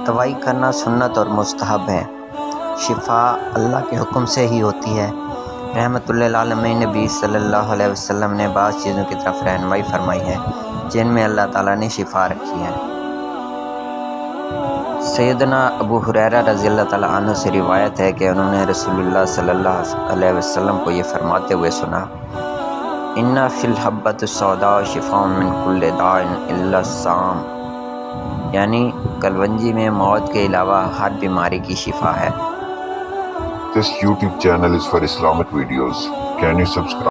दवाई करना सुन्नत और मुस्तहब है। शिफा अल्लाह के हुक्म से ही होती है। रहमतुल्लिल आलमीन नबी सल्लल्लाहु अलैहि वसल्लम ने बाज़ चीज़ों की तरफ रहनुमाई फरमाई है जिनमें अल्लाह ताला ने शिफा रखी है। सैयदना अबू हुरैरा रज़ियल्लाहु ताला अन्हु से रिवायत है कि उन्होंने रसूलुल्लाह सल्लल्लाहु अलैहि वसल्लम को ये फरमाते हुए सुना, इन्ना फिल हब्बतुस सौदा शिफाउन मिन कुल्लि दाइन इल्ला साम, यानी कलवंजी में मौत के अलावा हर बीमारी की शिफा है। This YouTube channel is for Islamic videos. Can you subscribe?